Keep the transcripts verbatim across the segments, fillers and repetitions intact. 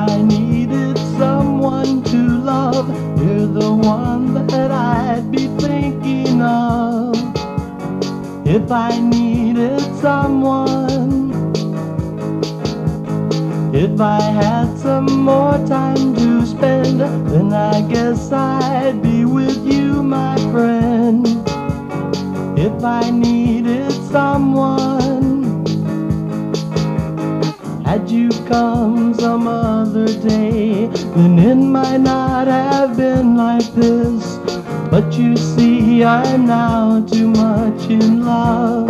I needed someone to love, you're the one that I'd be thinking of. If I needed someone, if I had some more time to spend, then I guess I'd be with you, my friend. If I needed someone, had you come some other day, then it might not have been like this. But you see, I'm now too much in love.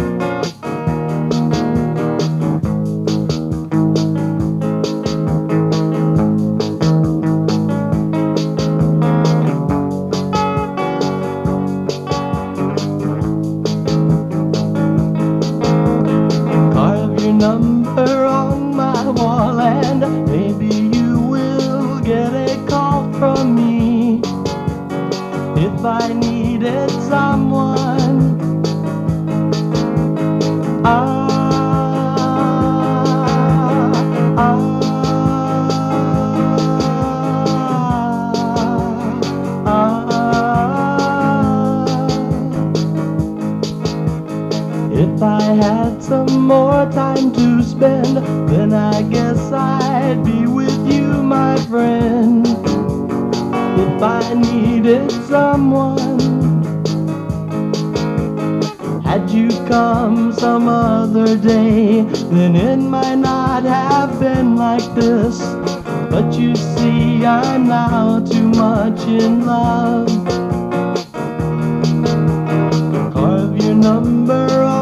Carve your number on my wall, and maybe you will get a call from me. If I needed someone, ah, ah, ah. If I had some more time to spend, then I guess I'd be with you, my friend. If I needed someone, had you come some other day, then it might not have been like this. But you see, I'm now too much in love. Carve your number on